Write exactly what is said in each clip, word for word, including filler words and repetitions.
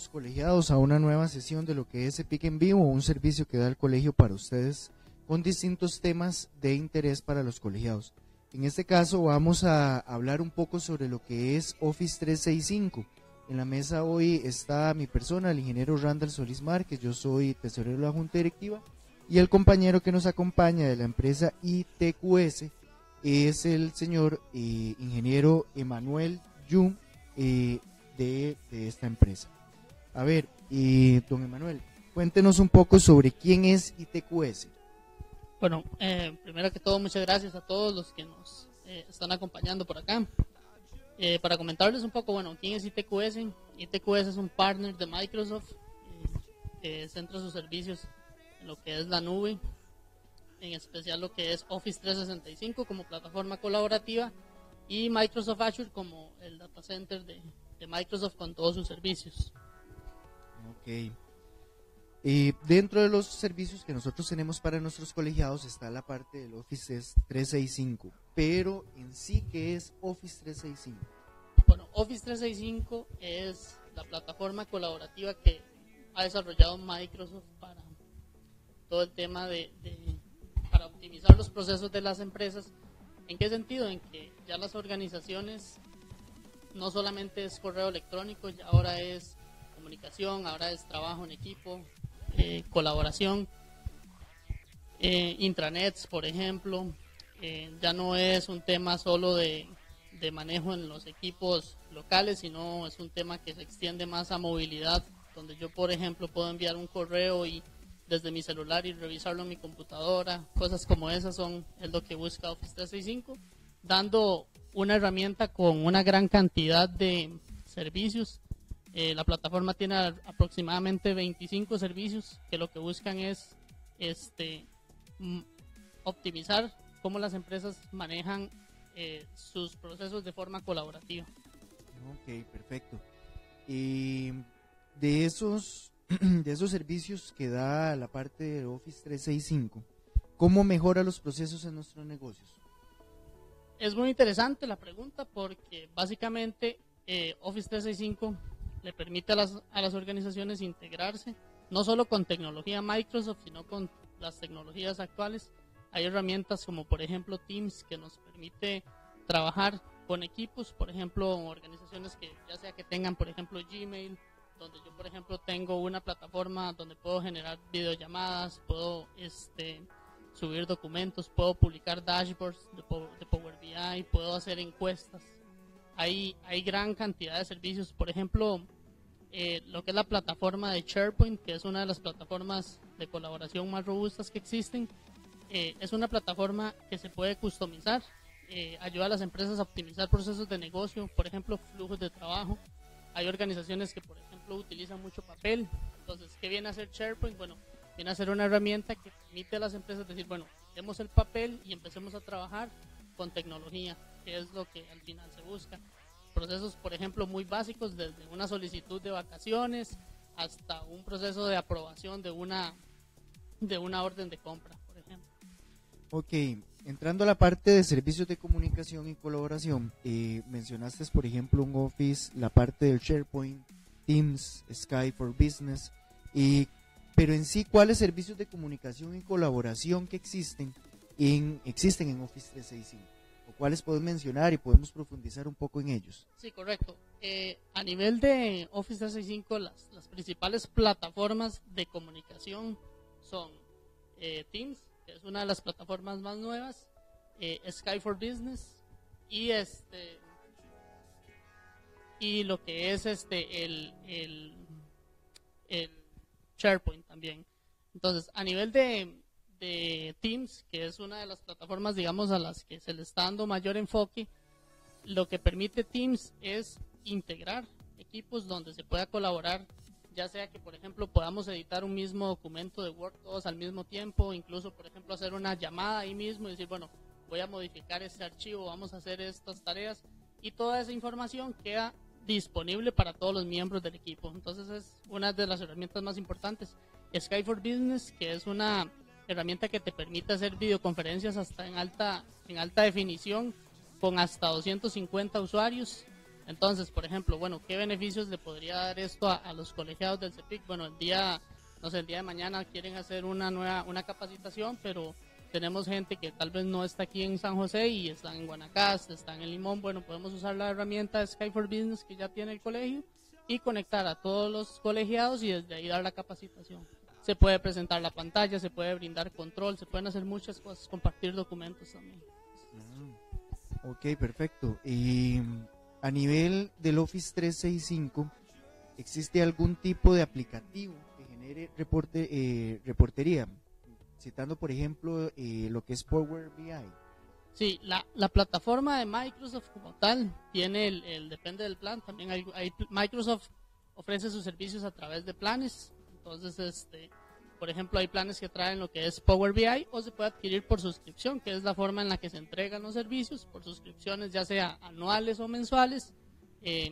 días, colegiados, a una nueva sesión de lo que es EPIC en Vivo, un servicio que da el colegio para ustedes con distintos temas de interés para los colegiados. En este caso vamos a hablar un poco sobre lo que es Office trescientos sesenta y cinco. En la mesa hoy está mi persona, el ingeniero Randall Solís Márquez, yo soy tesorero de la Junta Directiva, y el compañero que nos acompaña de la empresa I T Q S es el señor eh, ingeniero Emanuel Yu eh, de, de esta empresa. A ver, eh, don Emanuel, cuéntenos un poco sobre quién es I T Q S. Bueno, eh, primero que todo, muchas gracias a todos los que nos eh, están acompañando por acá. Eh, para comentarles un poco, bueno, ¿quién es I T Q S? I T Q S es un partner de Microsoft eh, que centra sus servicios en lo que es la nube, en especial lo que es Office trescientos sesenta y cinco como plataforma colaborativa y Microsoft Azure como el data center de, de Microsoft con todos sus servicios. Ok. Eh, dentro de los servicios que nosotros tenemos para nuestros colegiados está la parte del Office trescientos sesenta y cinco, pero en sí, ¿qué es Office trescientos sesenta y cinco? Bueno, Office trescientos sesenta y cinco es la plataforma colaborativa que ha desarrollado Microsoft para todo el tema de, de para optimizar los procesos de las empresas. ¿En qué sentido? En que ya las organizaciones no solamente es correo electrónico, ya ahora es comunicación, ahora es trabajo en equipo, eh, colaboración, eh, intranets, por ejemplo, eh, ya no es un tema solo de, de manejo en los equipos locales, sino es un tema que se extiende más a movilidad, donde yo, por ejemplo, puedo enviar un correo y desde mi celular y revisarlo en mi computadora. Cosas como esas son es lo que busca Office trescientos sesenta y cinco, dando una herramienta con una gran cantidad de servicios. Eh, la plataforma tiene aproximadamente veinticinco servicios que lo que buscan es este, m- optimizar cómo las empresas manejan eh, sus procesos de forma colaborativa. Ok, perfecto. Y de esos, de esos servicios que da la parte de Office trescientos sesenta y cinco, ¿cómo mejora los procesos en nuestros negocios? Es muy interesante la pregunta porque básicamente eh, Office trescientos sesenta y cinco le permite a las, a las organizaciones integrarse no solo con tecnología Microsoft, sino con las tecnologías actuales. Hay herramientas como por ejemplo Teams que nos permite trabajar con equipos, por ejemplo organizaciones que ya sea que tengan por ejemplo Gmail, donde yo por ejemplo tengo una plataforma donde puedo generar videollamadas, puedo este, subir documentos, puedo publicar dashboards de, de Power B I, puedo hacer encuestas. Hay, hay gran cantidad de servicios, por ejemplo, eh, lo que es la plataforma de SharePoint, que es una de las plataformas de colaboración más robustas que existen. Eh, es una plataforma que se puede customizar, eh, ayuda a las empresas a optimizar procesos de negocio, por ejemplo, flujos de trabajo. Hay organizaciones que, por ejemplo, utilizan mucho papel. Entonces, ¿qué viene a hacer SharePoint? Bueno, viene a ser una herramienta que permite a las empresas decir, bueno, demos el papel y empecemos a trabajar con tecnología, que es lo que al final se busca. Procesos, por ejemplo, muy básicos, desde una solicitud de vacaciones hasta un proceso de aprobación de una, de una orden de compra, por ejemplo. Ok, entrando a la parte de servicios de comunicación y colaboración, eh, mencionaste, por ejemplo, un Office, la parte del SharePoint, Teams, Skype for Business, y, pero en sí, ¿cuáles servicios de comunicación y colaboración que existen en, existen en Office trescientos sesenta y cinco? ¿O cuáles podemos mencionar y podemos profundizar un poco en ellos? Sí, correcto. Eh, a nivel de Office trescientos sesenta y cinco, las, las principales plataformas de comunicación son eh, Teams, que es una de las plataformas más nuevas, eh, Skype for Business y este y lo que es este el, el, el SharePoint también. Entonces, a nivel de, de Teams, que es una de las plataformas, digamos, a las que se le está dando mayor enfoque, lo que permite Teams es integrar equipos donde se pueda colaborar, ya sea que, por ejemplo, podamos editar un mismo documento de Word todos al mismo tiempo, incluso, por ejemplo, hacer una llamada ahí mismo y decir, bueno, voy a modificar este archivo, vamos a hacer estas tareas, y toda esa información queda disponible para todos los miembros del equipo. Entonces es una de las herramientas más importantes. Skype for Business, que es una herramienta que te permite hacer videoconferencias hasta en alta, en alta definición con hasta doscientos cincuenta usuarios. Entonces, por ejemplo, bueno, ¿qué beneficios le podría dar esto a, a los colegiados del CEPIC? Bueno, el día, no sé, el día de mañana quieren hacer una nueva, una capacitación, pero tenemos gente que tal vez no está aquí en San José y están en Guanacaste, están en Limón. Bueno, podemos usar la herramienta Sky for Business que ya tiene el colegio y conectar a todos los colegiados y desde ahí dar la capacitación. Se puede presentar la pantalla, se puede brindar control, se pueden hacer muchas cosas, compartir documentos también. Ah, ok, perfecto. Y a nivel del Office trescientos sesenta y cinco, ¿existe algún tipo de aplicativo que genere reporte, eh, reportería? Citando, por ejemplo, eh, lo que es Power B I. Sí, la, la plataforma de Microsoft como tal tiene el, el depende del plan. También hay, hay Microsoft ofrece sus servicios a través de planes. Entonces, este, por ejemplo, hay planes que traen lo que es Power B I o se puede adquirir por suscripción, que es la forma en la que se entregan los servicios por suscripciones, ya sea anuales o mensuales. Eh,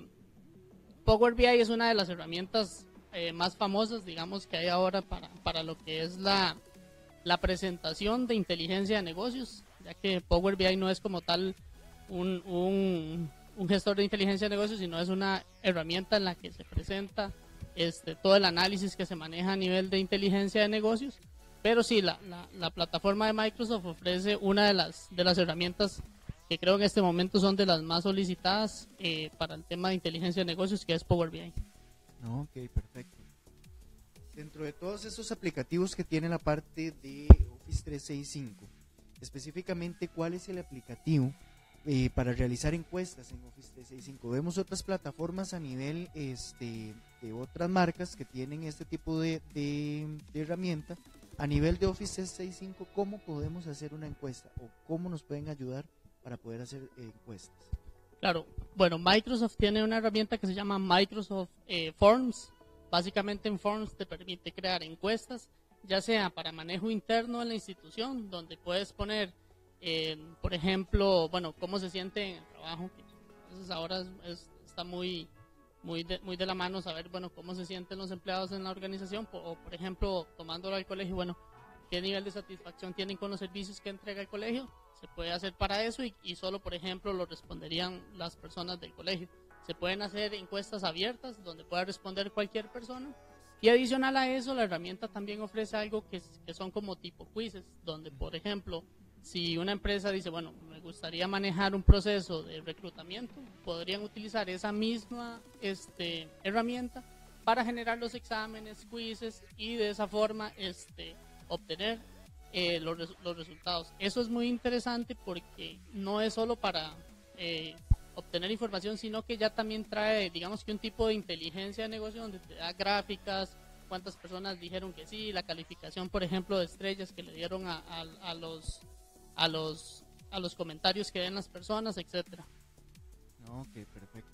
Power B I es una de las herramientas eh, más famosas, digamos, que hay ahora para, para lo que es la la presentación de inteligencia de negocios, ya que Power B I no es como tal un, un, un gestor de inteligencia de negocios, sino es una herramienta en la que se presenta este, todo el análisis que se maneja a nivel de inteligencia de negocios. Pero sí, la, la, la plataforma de Microsoft ofrece una de las, de las herramientas que creo en este momento son de las más solicitadas eh, para el tema de inteligencia de negocios, que es Power B I. Ok, perfecto. Dentro de todos esos aplicativos que tiene la parte de Office trescientos sesenta y cinco, específicamente, ¿cuál es el aplicativo eh, para realizar encuestas en Office trescientos sesenta y cinco? Vemos otras plataformas a nivel este, de otras marcas que tienen este tipo de, de, de herramienta. A nivel de Office trescientos sesenta y cinco, ¿cómo podemos hacer una encuesta o cómo nos pueden ayudar para poder hacer eh, encuestas? Claro, bueno, Microsoft tiene una herramienta que se llama Microsoft eh, Forms. Básicamente en Forms te permite crear encuestas, ya sea para manejo interno en la institución, donde puedes poner, eh, por ejemplo, bueno, cómo se siente en el trabajo. Entonces ahora es, es, está muy, muy, de, muy de la mano saber, bueno, cómo se sienten los empleados en la organización, o por ejemplo, tomándolo al colegio, bueno, qué nivel de satisfacción tienen con los servicios que entrega el colegio. Se puede hacer para eso y, y solo, por ejemplo, lo responderían las personas del colegio. Se pueden hacer encuestas abiertas donde pueda responder cualquier persona. Y adicional a eso, la herramienta también ofrece algo que, que son como tipo quizzes, donde, por ejemplo, si una empresa dice, bueno, me gustaría manejar un proceso de reclutamiento, podrían utilizar esa misma este, herramienta para generar los exámenes, quizzes y de esa forma este, obtener eh, los, los resultados. Eso es muy interesante porque no es solo para eh, obtener información, sino que ya también trae, digamos que un tipo de inteligencia de negocio donde te da gráficas, cuántas personas dijeron que sí, la calificación, por ejemplo, de estrellas que le dieron a, a, a los a los a los comentarios que den las personas, etcétera. Ok, perfecto.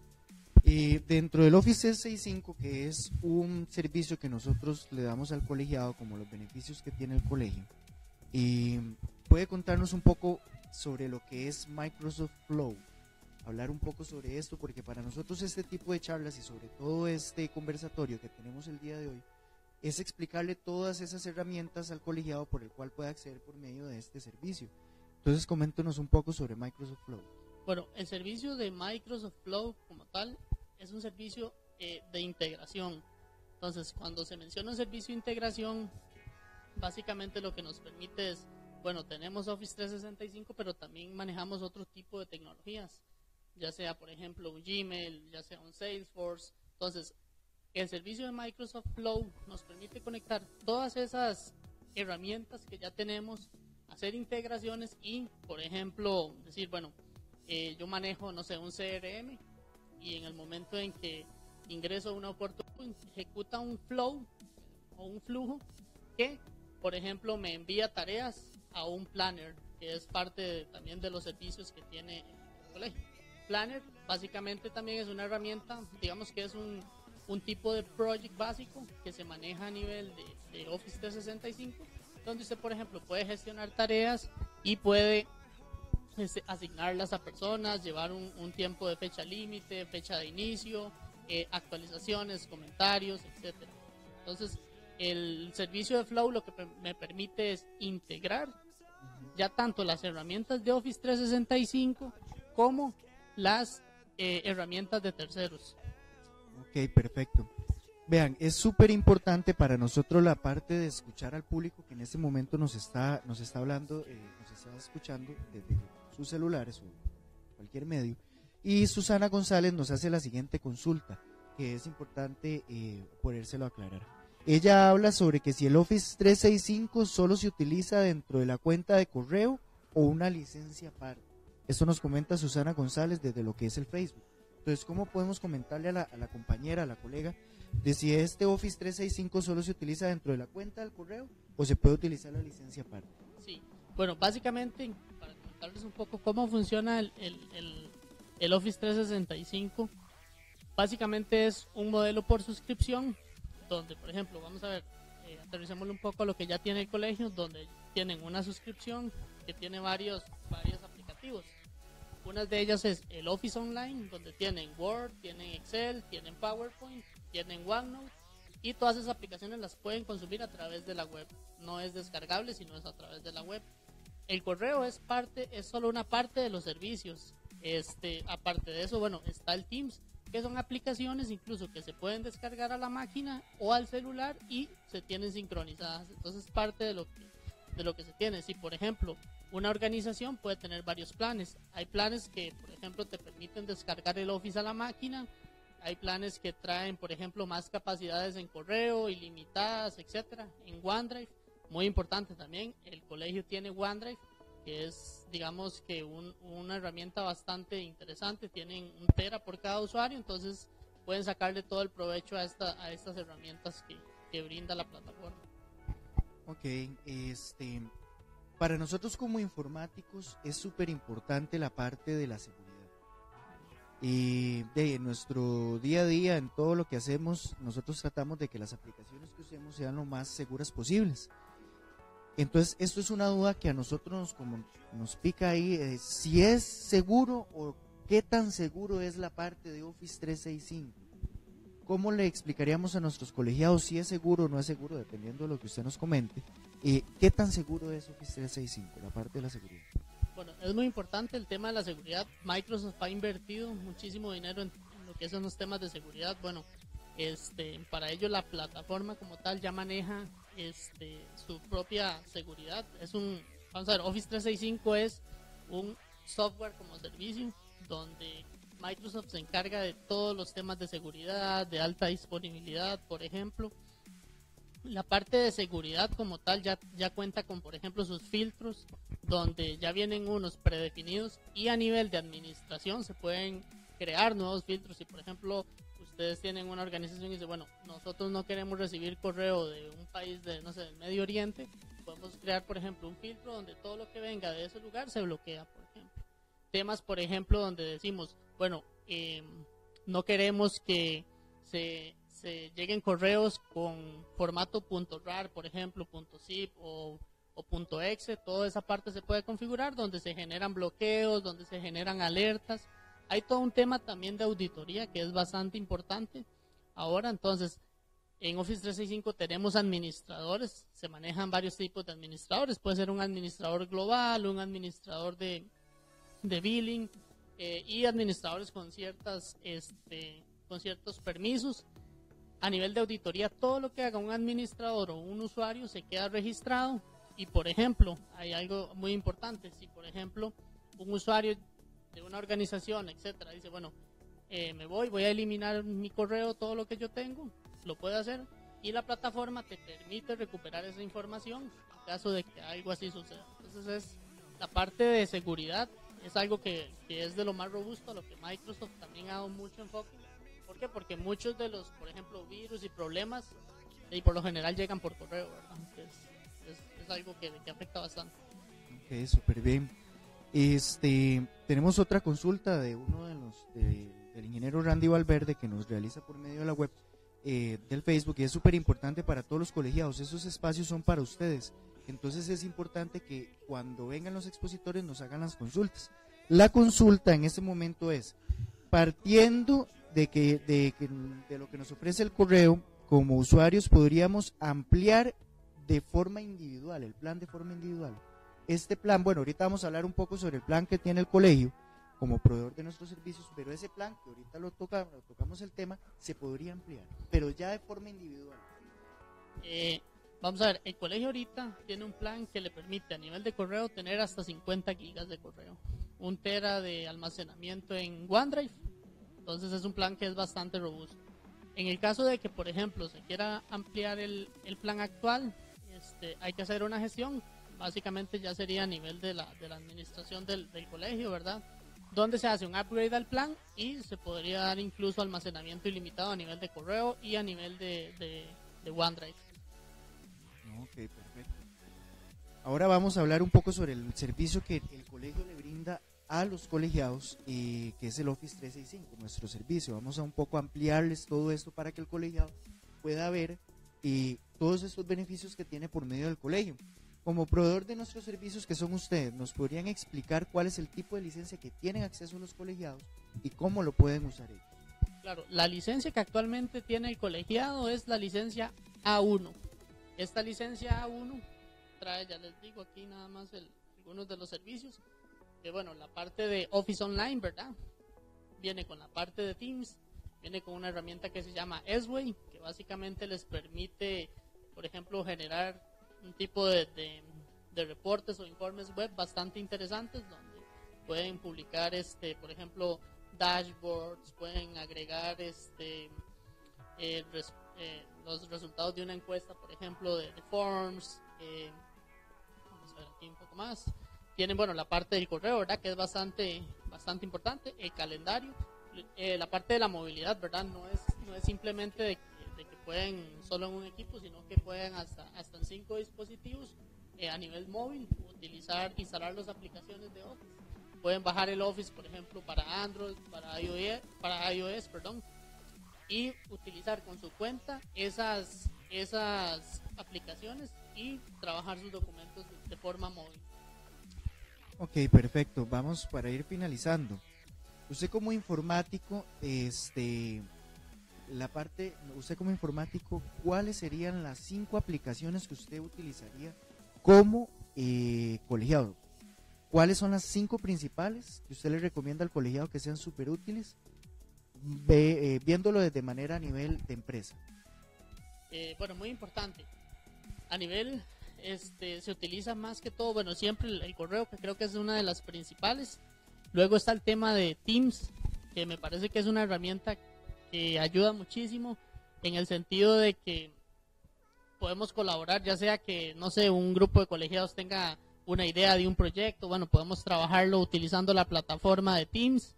Y dentro del Office trescientos sesenta y cinco, que es un servicio que nosotros le damos al colegiado como los beneficios que tiene el colegio, y puede contarnos un poco sobre lo que es Microsoft Flow, hablar un poco sobre esto, porque para nosotros este tipo de charlas y sobre todo este conversatorio que tenemos el día de hoy es explicarle todas esas herramientas al colegiado por el cual puede acceder por medio de este servicio. Entonces, coméntenos un poco sobre Microsoft Flow. Bueno, el servicio de Microsoft Flow como tal es un servicio eh, de integración. Entonces, cuando se menciona un servicio de integración, básicamente lo que nos permite es, bueno, tenemos Office trescientos sesenta y cinco, pero también manejamos otro tipo de tecnologías, ya sea, por ejemplo, un Gmail, ya sea un Salesforce. Entonces, el servicio de Microsoft Flow nos permite conectar todas esas herramientas que ya tenemos, hacer integraciones y, por ejemplo, decir, bueno, eh, yo manejo, no sé, un C R M y en el momento en que ingreso a una oportunidad, ejecuta un flow o un flujo que, por ejemplo, me envía tareas a un planner, que es parte de, también de los servicios que tiene el colegio. Planner básicamente también es una herramienta, digamos que es un, un tipo de project básico que se maneja a nivel de, de Office trescientos sesenta y cinco, donde usted, por ejemplo, puede gestionar tareas y puede este, asignarlas a personas, llevar un, un tiempo de fecha límite, fecha de inicio, eh, actualizaciones, comentarios, etcétera. Entonces, el servicio de Flow lo que me permite es integrar ya tanto las herramientas de Office trescientos sesenta y cinco como las eh, herramientas de terceros. Ok, perfecto. Vean, es súper importante para nosotros la parte de escuchar al público que en este momento nos está, nos está hablando, eh, nos está escuchando desde sus celulares o cualquier medio. Y Susana González nos hace la siguiente consulta, que es importante eh, podérselo aclarar. Ella habla sobre que si el Office trescientos sesenta y cinco solo se utiliza dentro de la cuenta de correo o una licencia aparte. Esto nos comenta Susana González desde lo que es el Facebook. Entonces, ¿cómo podemos comentarle a la, a la compañera, a la colega, de si este Office trescientos sesenta y cinco solo se utiliza dentro de la cuenta del correo o se puede utilizar la licencia aparte? Sí, bueno, básicamente, para comentarles un poco cómo funciona el, el, el, el Office trescientos sesenta y cinco, básicamente es un modelo por suscripción, donde, por ejemplo, vamos a ver, eh, aterricémosle un poco a lo que ya tiene el colegio, donde tienen una suscripción que tiene varios, varios aplicativos. Una de ellas es el Office Online, donde tienen Word, tienen Excel, tienen PowerPoint, tienen OneNote, y todas esas aplicaciones las pueden consumir a través de la web. No es descargable, sino es a través de la web. El correo es parte, es solo una parte de los servicios. Este, aparte de eso, bueno, está el Teams, que son aplicaciones incluso que se pueden descargar a la máquina o al celular y se tienen sincronizadas. Entonces, parte de lo que, de lo que se tiene. Si, por ejemplo, una organización puede tener varios planes. Hay planes que, por ejemplo, te permiten descargar el Office a la máquina. Hay planes que traen, por ejemplo, más capacidades en correo, ilimitadas, etcétera. En OneDrive, muy importante también, el colegio tiene OneDrive, que es, digamos, que un, una herramienta bastante interesante. Tienen un tera por cada usuario, entonces pueden sacarle todo el provecho a, esta, a estas herramientas que, que brinda la plataforma. Ok, este... para nosotros como informáticos es súper importante la parte de la seguridad. Y de nuestro día a día, en todo lo que hacemos, nosotros tratamos de que las aplicaciones que usemos sean lo más seguras posibles. Entonces, esto es una duda que a nosotros nos, como nos pica ahí, eh, si es seguro o qué tan seguro es la parte de Office trescientos sesenta y cinco. ¿Cómo le explicaríamos a nuestros colegiados si es seguro o no es seguro, dependiendo de lo que usted nos comente? Eh, ¿Qué tan seguro es Office trescientos sesenta y cinco, la parte de la seguridad? Bueno, es muy importante el tema de la seguridad. Microsoft ha invertido muchísimo dinero en, en lo que son los temas de seguridad. Bueno, este, para ello la plataforma como tal ya maneja este, su propia seguridad. Es un, vamos a ver, Office trescientos sesenta y cinco es un software como servicio donde Microsoft se encarga de todos los temas de seguridad, de alta disponibilidad, por ejemplo. La parte de seguridad como tal ya, ya cuenta con, por ejemplo, sus filtros, donde ya vienen unos predefinidos, y a nivel de administración se pueden crear nuevos filtros. Si, por ejemplo, ustedes tienen una organización y dicen, bueno, nosotros no queremos recibir correo de un país de, no sé, del Medio Oriente, podemos crear, por ejemplo, un filtro donde todo lo que venga de ese lugar se bloquea, por ejemplo. Temas, por ejemplo, donde decimos, bueno, eh, no queremos que se... se lleguen correos con formato .rar, por ejemplo, .zip o, o .exe, toda esa parte se puede configurar, donde se generan bloqueos, donde se generan alertas. Hay todo un tema también de auditoría que es bastante importante ahora. Entonces, en Office trescientos sesenta y cinco tenemos administradores, se manejan varios tipos de administradores, puede ser un administrador global, un administrador de, de billing, eh, y administradores con ciertas, este, con ciertos permisos. A nivel de auditoría, todo lo que haga un administrador o un usuario se queda registrado. Y, por ejemplo, hay algo muy importante. Si, por ejemplo, un usuario de una organización, etcétera, dice, bueno, eh, me voy, voy a eliminar mi correo, todo lo que yo tengo, lo puede hacer. Y la plataforma te permite recuperar esa información en caso de que algo así suceda. Entonces, es la parte de seguridad es algo que, que es de lo más robusto, a lo que Microsoft también ha dado mucho enfoque. ¿Por qué? Porque muchos de los, por ejemplo, virus y problemas, y por lo general llegan por correo, ¿verdad? Entonces, es, es algo que, que afecta bastante. Ok, súper bien. Este, tenemos otra consulta de uno de los, de, del ingeniero Randy Valverde, que nos realiza por medio de la web eh, del Facebook, y es súper importante para todos los colegiados. Esos espacios son para ustedes. Entonces es importante que cuando vengan los expositores nos hagan las consultas. La consulta en este momento es, partiendo de que, de que de lo que nos ofrece el correo, como usuarios podríamos ampliar de forma individual, el plan de forma individual. Este plan, bueno, ahorita vamos a hablar un poco sobre el plan que tiene el colegio como proveedor de nuestros servicios, pero ese plan, que ahorita lo, toca, lo tocamos el tema, se podría ampliar, pero ya de forma individual. Eh, vamos a ver, el colegio ahorita tiene un plan que le permite a nivel de correo tener hasta cincuenta gigas de correo, un tera de almacenamiento en OneDrive, entonces es un plan que es bastante robusto. En el caso de que, por ejemplo, se quiera ampliar el, el plan actual, este, hay que hacer una gestión, básicamente ya sería a nivel de la, de la administración del, del colegio, ¿verdad? Donde se hace un upgrade al plan y se podría dar incluso almacenamiento ilimitado a nivel de correo y a nivel de, de, de OneDrive. Ok, perfecto. Ahora vamos a hablar un poco sobre el servicio que el colegio le brinda a los colegiados, eh, que es el Office trescientos sesenta y cinco, nuestro servicio. Vamos a un poco ampliarles todo esto para que el colegiado pueda ver eh, todos estos beneficios que tiene por medio del colegio. Como proveedor de nuestros servicios, que son ustedes, ¿nos podrían explicar cuál es el tipo de licencia que tienen acceso los colegiados y cómo lo pueden usar ellos? Claro, la licencia que actualmente tiene el colegiado es la licencia A uno. Esta licencia A uno trae, ya les digo aquí nada más el, algunos de los servicios, que bueno, la parte de Office Online, ¿verdad? Viene con la parte de Teams, viene con una herramienta que se llama S-Way, que básicamente les permite, por ejemplo, generar un tipo de, de, de reportes o informes web bastante interesantes, donde pueden publicar, este, por ejemplo, dashboards, pueden agregar este, eh, res, eh, los resultados de una encuesta, por ejemplo, de, de forms, eh, vamos a ver aquí un poco más. Tienen, bueno, la parte del correo, ¿verdad? Que es bastante, bastante importante, el calendario, eh, la parte de la movilidad, ¿verdad? No es, no es simplemente de, de que pueden solo en un equipo, sino que pueden hasta, hasta en cinco dispositivos eh, a nivel móvil utilizar, instalar las aplicaciones de Office. Pueden bajar el Office, por ejemplo, para Android, para iOS, para iOS, perdón, y utilizar con su cuenta esas, esas aplicaciones y trabajar sus documentos de, de forma móvil. Ok, perfecto. Vamos para ir finalizando. Usted como informático, este, la parte, usted como informático, ¿cuáles serían las cinco aplicaciones que usted utilizaría como eh, colegiado? ¿Cuáles son las cinco principales que usted le recomienda al colegiado que sean súper útiles, ve, eh, viéndolo desde manera a nivel de empresa? Eh, bueno, muy importante. A nivel Este, se utiliza más que todo, bueno, siempre el, el correo, que creo que es una de las principales. Luego está el tema de Teams, que me parece que es una herramienta que ayuda muchísimo en el sentido de que podemos colaborar, ya sea que, no sé, un grupo de colegiados tenga una idea de un proyecto, bueno, podemos trabajarlo utilizando la plataforma de Teams.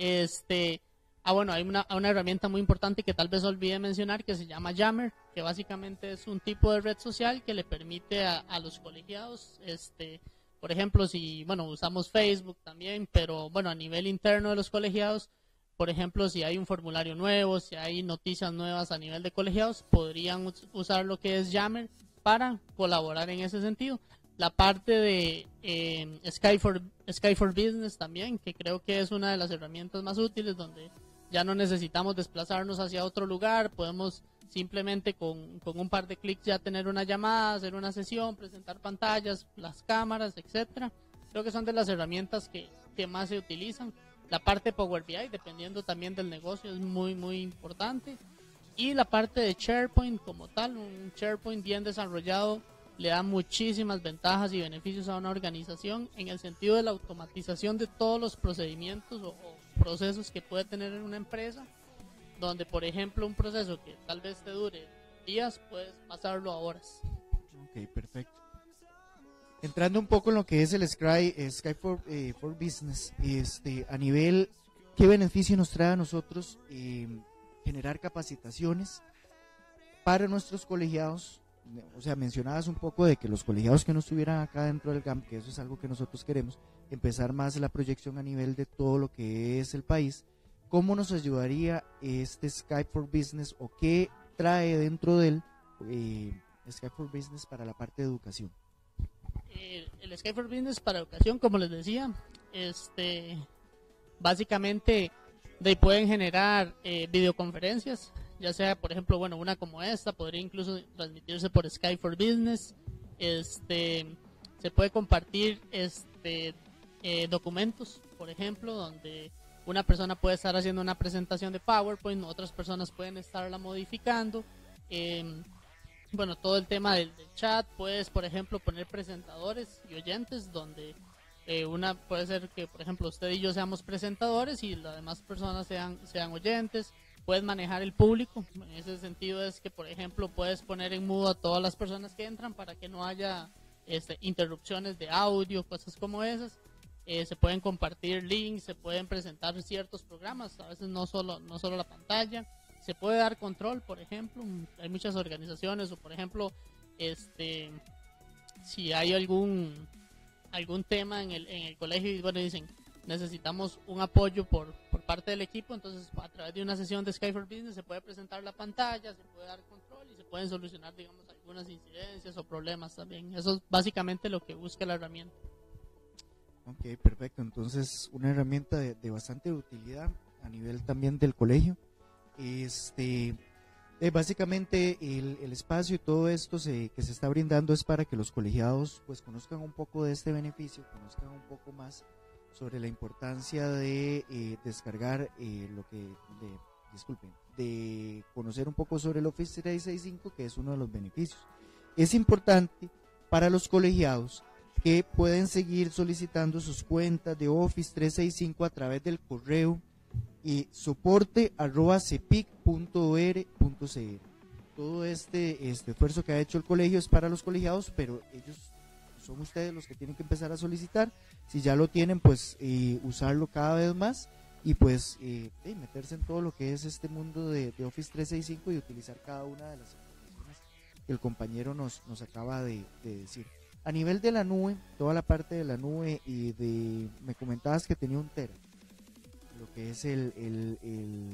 Este, ah, bueno, hay una, una herramienta muy importante que tal vez olvidé mencionar, que se llama Yammer, que básicamente es un tipo de red social que le permite a, a los colegiados, este, por ejemplo, si, bueno, usamos Facebook también, pero bueno, a nivel interno de los colegiados, por ejemplo, si hay un formulario nuevo, si hay noticias nuevas a nivel de colegiados, podrían usar lo que es Yammer para colaborar en ese sentido. La parte de eh, Sky for, Sky for Business también, que creo que es una de las herramientas más útiles, donde ya no necesitamos desplazarnos hacia otro lugar, podemos simplemente con, con un par de clics ya tener una llamada, hacer una sesión, presentar pantallas, las cámaras, etcétera. Creo que son de las herramientas que, que más se utilizan. La parte Power B I, dependiendo también del negocio, es muy muy importante. Y la parte de SharePoint como tal, un SharePoint bien desarrollado le da muchísimas ventajas y beneficios a una organización en el sentido de la automatización de todos los procedimientos o, o procesos que puede tener en una empresa, donde por ejemplo un proceso que tal vez te dure días, puedes pasarlo a horas. Ok, perfecto. Entrando un poco en lo que es el Sky, eh, Sky for, eh, for Business, este, a nivel, ¿qué beneficio nos trae a nosotros eh, generar capacitaciones para nuestros colegiados? O sea, mencionabas un poco de que los colegiados que no estuvieran acá dentro del G A M, que eso es algo que nosotros queremos, empezar más la proyección a nivel de todo lo que es el país. ¿Cómo nos ayudaría este Sky for Business o qué trae dentro del eh, Sky for Business para la parte de educación? El, el Sky for Business para educación, como les decía, este, básicamente de ahí pueden generar eh, videoconferencias, ya sea, por ejemplo, bueno, una como esta, podría incluso transmitirse por Sky for Business. Este, se puede compartir este, eh, documentos por ejemplo, donde una persona puede estar haciendo una presentación de PowerPoint, otras personas pueden estarla modificando. Eh, bueno, todo el tema del, del chat, puedes, por ejemplo, poner presentadores y oyentes, donde eh, una puede ser que, por ejemplo, usted y yo seamos presentadores y las demás personas sean, sean oyentes. Puedes manejar el público, en ese sentido es que, por ejemplo, puedes poner en mudo a todas las personas que entran para que no haya este, interrupciones de audio, cosas como esas. Eh, se pueden compartir links, se pueden presentar ciertos programas, a veces no solo, no solo la pantalla. Se puede dar control, por ejemplo, hay muchas organizaciones, o por ejemplo, este, si hay algún algún tema en el, en el colegio y bueno, dicen, necesitamos un apoyo por, por parte del equipo, entonces a través de una sesión de Skype for Business se puede presentar la pantalla, se puede dar control y se pueden solucionar, digamos, algunas incidencias o problemas también. Eso es básicamente lo que busca la herramienta. Ok, perfecto. Entonces, una herramienta de, de bastante utilidad a nivel también del colegio. Este, eh, básicamente el, el espacio y todo esto se, que se está brindando es para que los colegiados pues conozcan un poco de este beneficio, conozcan un poco más sobre la importancia de eh, descargar eh, lo que, de, disculpen, de conocer un poco sobre el Office trescientos sesenta y cinco, que es uno de los beneficios. Es importante para los colegiados que pueden seguir solicitando sus cuentas de Office trescientos sesenta y cinco a través del correo y soporte arroba cepic punto or punto cr. Todo este, este esfuerzo que ha hecho el colegio es para los colegiados, pero ellos son ustedes los que tienen que empezar a solicitar. Si ya lo tienen, pues eh, usarlo cada vez más y pues eh, eh, meterse en todo lo que es este mundo de, de Office trescientos sesenta y cinco y utilizar cada una de las aplicaciones que el compañero nos, nos acaba de, de decir. A nivel de la nube, toda la parte de la nube y de, me comentabas que tenía un tera, lo que es el, el, el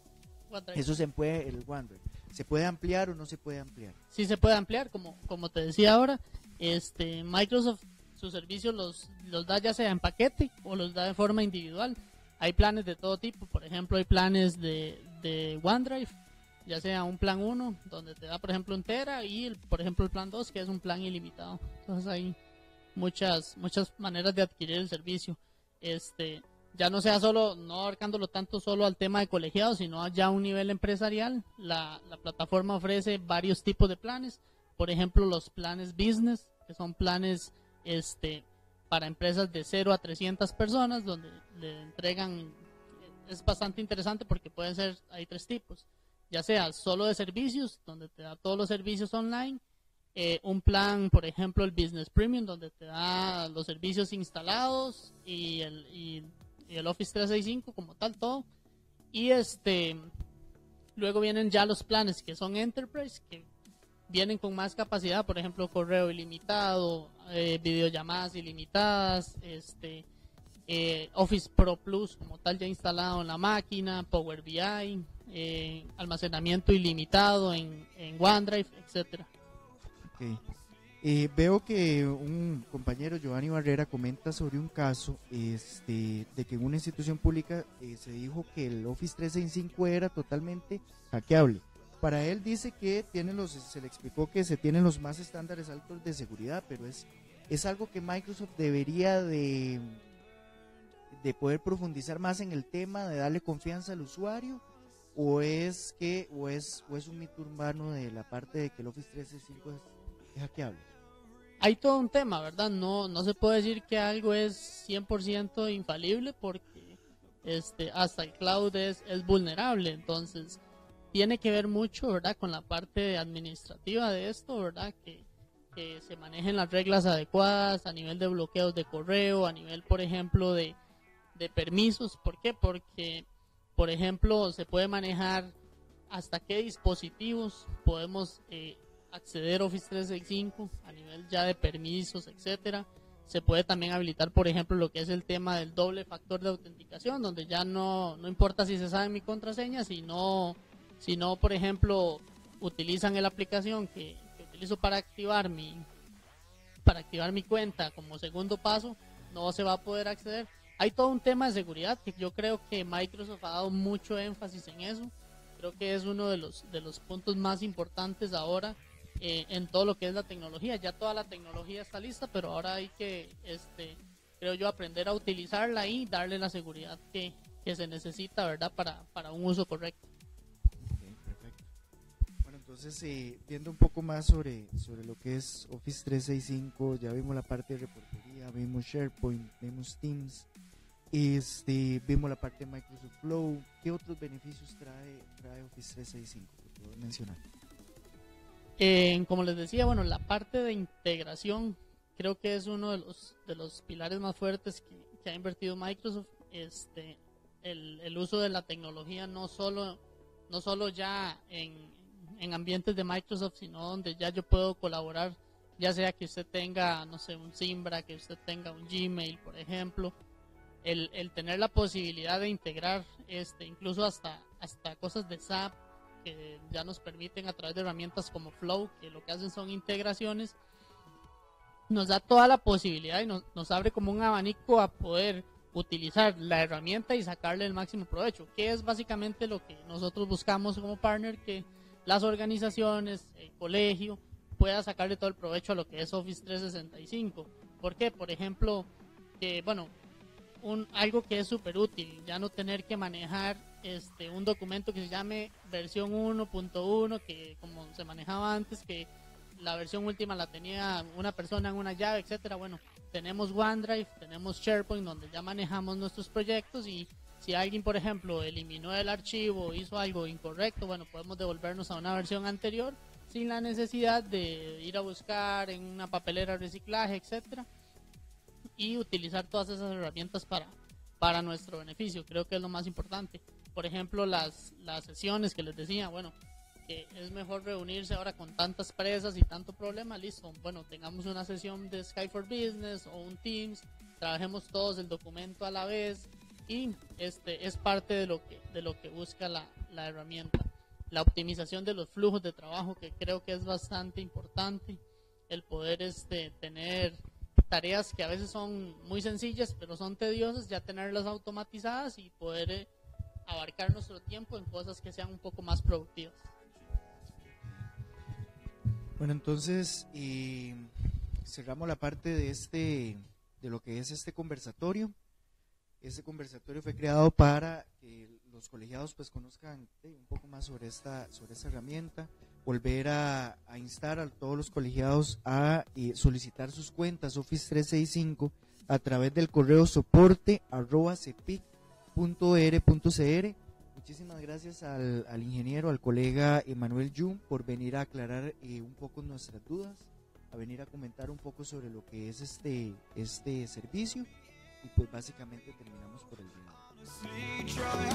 eso se puede, el OneDrive, ¿se puede ampliar o no se puede ampliar? Sí se puede ampliar, como, como te decía ahora, este Microsoft sus servicios los, los da ya sea en paquete o los da de forma individual. Hay planes de todo tipo, por ejemplo hay planes de, de OneDrive, ya sea un plan uno, donde te da por ejemplo un tera, y el, por ejemplo el plan dos, que es un plan ilimitado. Entonces hay muchas muchas maneras de adquirir el servicio. Este ya no sea solo, no abarcándolo tanto solo al tema de colegiados, sino ya a un nivel empresarial. La, la plataforma ofrece varios tipos de planes, por ejemplo los planes business, que son planes este para empresas de cero a trescientas personas, donde le entregan, es bastante interesante porque pueden ser, hay tres tipos, ya sea solo de servicios, donde te da todos los servicios online, eh, un plan, por ejemplo el Business Premium, donde te da los servicios instalados y el, y, y el Office trescientos sesenta y cinco como tal, todo, y este luego vienen ya los planes que son Enterprise, que vienen con más capacidad, por ejemplo correo ilimitado, eh, videollamadas ilimitadas, este eh, Office Pro Plus como tal ya instalado en la máquina, Power B I, eh, almacenamiento ilimitado en, en OneDrive, etcétera. Okay. Eh, veo que un compañero, Giovanni Barrera, comenta sobre un caso este, de que en una institución pública eh, se dijo que el Office trescientos sesenta y cinco era totalmente hackeable. Para él dice que tiene los, se le explicó que se tienen los más estándares altos de seguridad, pero es, es algo que Microsoft debería de, de poder profundizar más en el tema, de darle confianza al usuario, o es que o es, o es un mito urbano de la parte de que el Office trescientos sesenta y cinco es, es hackeable. Hay todo un tema, ¿verdad? No, no se puede decir que algo es cien por ciento infalible, porque este, hasta el cloud es, es vulnerable, entonces tiene que ver mucho, ¿verdad?, con la parte administrativa de esto, ¿verdad?, que, que se manejen las reglas adecuadas a nivel de bloqueos de correo, a nivel, por ejemplo, de, de permisos. ¿Por qué? Porque, por ejemplo, se puede manejar hasta qué dispositivos podemos eh, acceder a Office trescientos sesenta y cinco a nivel ya de permisos, etcétera. Se puede también habilitar, por ejemplo, lo que es el tema del doble factor de autenticación, donde ya no, no importa si se sabe mi contraseña, sino Si no, por ejemplo, utilizan la aplicación que, que utilizo para activar mi para activar mi cuenta como segundo paso, no se va a poder acceder. Hay todo un tema de seguridad que yo creo que Microsoft ha dado mucho énfasis en eso. Creo que es uno de los de los puntos más importantes ahora eh, en todo lo que es la tecnología. Ya toda la tecnología está lista, pero ahora hay que este creo yo, aprender a utilizarla y darle la seguridad que, que se necesita, ¿verdad? Para, para un uso correcto. Okay, perfecto. Bueno, entonces, eh, viendo un poco más sobre, sobre lo que es Office trescientos sesenta y cinco, ya vimos la parte de reportería, vimos SharePoint, vimos Teams, este, vimos la parte de Microsoft Flow. ¿Qué otros beneficios trae, trae Office trescientos sesenta y cinco? ¿Qué puedo mencionar? Eh, como les decía, bueno, la parte de integración creo que es uno de los, de los pilares más fuertes que, que ha invertido Microsoft. Este, el, el uso de la tecnología no solo, no solo ya en, en ambientes de Microsoft, sino donde ya yo puedo colaborar, ya sea que usted tenga, no sé, un Zimbra, que usted tenga un Gmail, por ejemplo. El, el tener la posibilidad de integrar este, incluso hasta, hasta cosas de S A P que ya nos permiten a través de herramientas como Flow, que lo que hacen son integraciones, nos da toda la posibilidad y nos, nos abre como un abanico a poder utilizar la herramienta y sacarle el máximo provecho, que es básicamente lo que nosotros buscamos como partner, que las organizaciones, el colegio, pueda sacarle todo el provecho a lo que es Office trescientos sesenta y cinco. ¿Por qué? Por ejemplo, que bueno, un, algo que es súper útil, ya no tener que manejar este un documento que se llame versión uno punto uno, que como se manejaba antes, que la versión última la tenía una persona en una llave, etcétera. Bueno, tenemos OneDrive, tenemos SharePoint, donde ya manejamos nuestros proyectos, y si alguien, por ejemplo, eliminó el archivo o hizo algo incorrecto, bueno, podemos devolvernos a una versión anterior sin la necesidad de ir a buscar en una papelera de reciclaje, etcétera, y utilizar todas esas herramientas para, para nuestro beneficio. Creo que es lo más importante. Por ejemplo, las, las sesiones que les decía, bueno, que es mejor reunirse ahora con tantas presas y tanto problema, listo, bueno, tengamos una sesión de Skype for Business o un Teams, trabajemos todos el documento a la vez, y este es parte de lo que, de lo que busca la, la herramienta. La optimización de los flujos de trabajo, que creo que es bastante importante, el poder este, tener tareas que a veces son muy sencillas pero son tediosas, ya tenerlas automatizadas y poder eh, abarcar nuestro tiempo en cosas que sean un poco más productivas. Bueno, entonces eh, cerramos la parte de este, de lo que es este conversatorio. Este conversatorio fue creado para que los colegiados pues conozcan eh, un poco más sobre esta, sobre esta herramienta, volver a, a instar a todos los colegiados a eh, solicitar sus cuentas Office trescientos sesenta y cinco a través del correo soporte arroba cepic punto e r punto c r. Muchísimas gracias al, al ingeniero, al colega Emanuel Yu, por venir a aclarar eh, un poco nuestras dudas, a venir a comentar un poco sobre lo que es este, este servicio, y pues básicamente terminamos por el día.